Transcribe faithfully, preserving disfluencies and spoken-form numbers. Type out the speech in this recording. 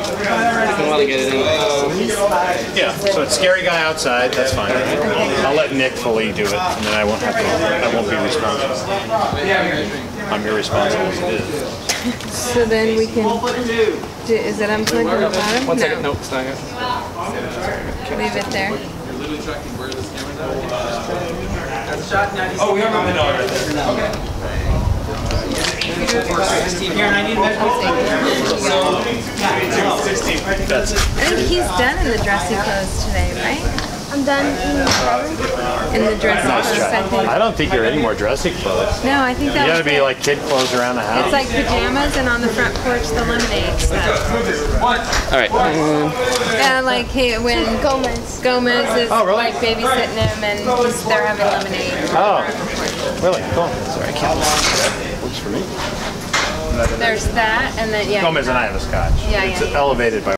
want to get it in. Yeah, so it's scary guy outside, that's fine. I'll let Nick fully do it, and then I won't have to, I won't be responsible. I'm irresponsible as it is. So then we can, do, is it unplugged in the bottom? One no. second, nope, it's not yet. Leave it there. Oh, we are moving on right there. Okay. sixteen here, and I need a measurement. sixteen. That's it. I think he's done in the dressy clothes today, right? I'm done in the shower. In the dressy Nice clothes, I try. think. I don't think you're any more dressy clothes. No, I think You that gotta was be it. like kid clothes around the house. It's like pajamas and on the front porch the lemonade stuff. Alright. Yeah, like he, when Gomez. Gomez is Oh, really? like babysitting him and he's, they're having lemonade. Oh, really? Cool. Sorry, I can't. Works for me. There's that and then, yeah. Gomez and I have a scotch. Yeah, It's yeah, yeah. elevated by